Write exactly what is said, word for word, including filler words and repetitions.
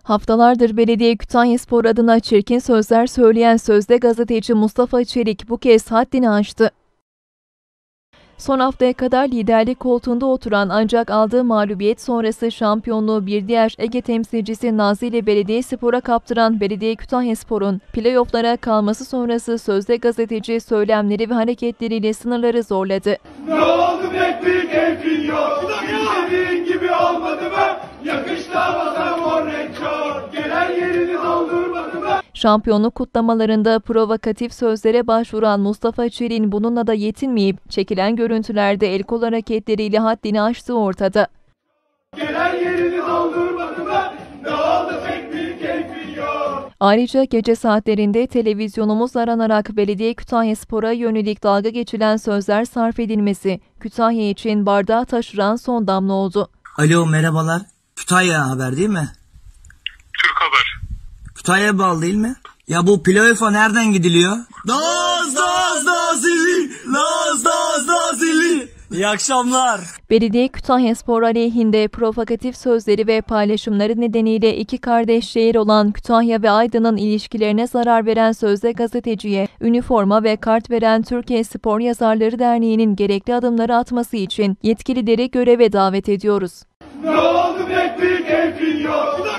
Haftalardır Belediye Kütahyaspor adına çirkin sözler söyleyen sözde gazeteci Mustafa Çelik bu kez haddini aştı. Son haftaya kadar liderlik koltuğunda oturan ancak aldığı mağlubiyet sonrası şampiyonluğu bir diğer Ege temsilcisi Nazilli Belediyespor'a kaptıran Belediye Kütahyaspor'un playoff'lara kalması sonrası sözde gazeteci söylemleri ve hareketleriyle sınırları zorladı. Ne oldu pek bir keyfin yok, istediğin gibi olmadı mı? Yakıştı ama sen oraya çok, gelen yerini doldurmadı mı? Şampiyonluk kutlamalarında provokatif sözlere başvuran Mustafa Çelik'in bununla da yetinmeyip çekilen görüntülerde el kol hareketleriyle haddini aştığı ortada. Gelen yerini doldurmadı mı? Ne oldu pek bir keyfin yok. Ayrıca gece saatlerinde televizyonumuz aranarak Belediye Kütahyaspor'a yönelik dalga geçilen sözler sarf edilmesi Kütahya için bardağı taşıran son damla oldu. Alo, merhabalar. Kütahya Haber değil mi? Türk Haber. Kütahya'ya bağlı değil mi? Ya bu playoff'a nereden gidiliyor? Naz Naz Nazilli! Naz Naz Nazilli! İyi akşamlar. Belediye Kütahyaspor aleyhinde provokatif sözleri ve paylaşımları nedeniyle iki kardeş şehir olan Kütahya ve Aydın'ın ilişkilerine zarar veren sözde gazeteciye üniforma ve kart veren Türkiye Spor Yazarları Derneği'nin gerekli adımları atması için yetkilileri göreve davet ediyoruz. Ne oldu pek bir keyfin yok.